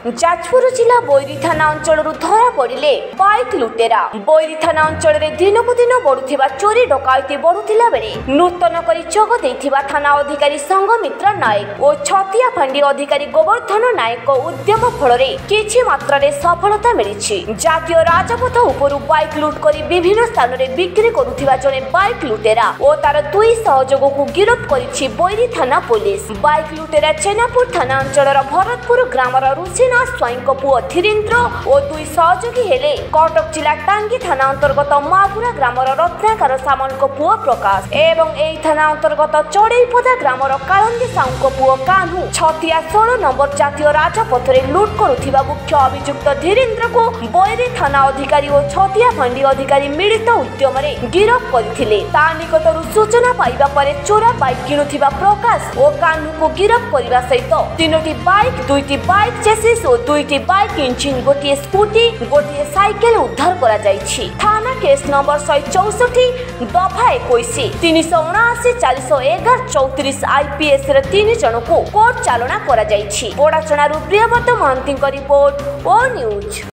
जाजपुर जिला बोईरी थाना अंचल धरा पड़े बाइक लुटेरा। बोईरी थाना अंचल दिनकू दिन बढ़ुवा चोरी डकायती बढ़ुला बेले नूतन कर जोग देथिबा थाना अधिकारी संघमित्र नायक और छतिया फांडी अधिकारी गोवर्धन नायक उद्यम फल किछि मात्रा सफलता मिली। जातीय राजपथ उपरू बाइक लुट कर विभिन्न स्थान में बिक्री करुथिबा जने बाइक लुटेरा और तार दुई सहयोग को गिरफ्त करिछि बोईरी थाना पुलिस। बाइक लुटेरा चेनापुर थाना अंचल भरतपुर ग्रामर ऋषिनाथ स्वाई पुओ धीरेन्द्र और दुई सहयोगी हेले कटक जिला टांगी थाना अंतर्गत मापुरा ग्रामर रत्नाकर सामल पुओ प्रकाश एवं एई थाना अंतर्गत चढ़ईपदा ग्रामर कालंदी साहू पुओ कान्हू छतिया 16 नंबर जातीय राजपथ में लुट करुथिबा मुख्य अभियुक्त धीरेन्द्र को बोईरी थाना अधिकारी और छतिया फांडी अधिकारी मिलित उद्यम गिरफ्त करथिले। ता निकटरू सूचना पाइबा परे चोरा बाइक किणुथिबा प्रकाश और कान्हू को गिरफ्त करने सहित 3टी बाइक 2टी बाइक चेसिस और 2टी बाइक इंजिन गोटे स्कूटी गोटे साइकेल उद्धार करा जायछि। थाना केस नंबर 164 दफा 21 379 411 34 आईपीएस 3 जन को कोर्ट चालना करा जायछि। बोड़ाचणारू प्रियव्रत महांती रिपोर्ट ओ न्यूज।